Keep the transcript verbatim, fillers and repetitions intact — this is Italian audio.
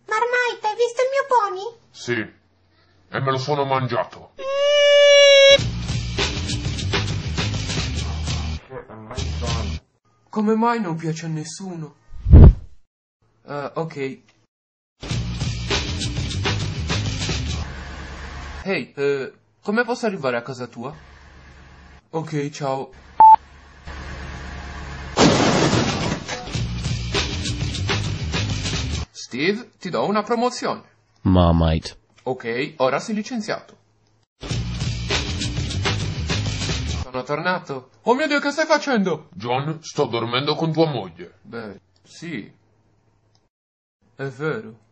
Marmite, hai visto il mio pony? Sì, e me lo sono mangiato. Come mai non piace a nessuno? Uh, ok. Ehi, hey, uh, come posso arrivare a casa tua? Ok, ciao. Steve, ti do una promozione. Marmite. Ok, ora sei licenziato. Sono tornato. Oh mio Dio, che stai facendo? John, sto dormendo con tua moglie. Beh, sì. È vero.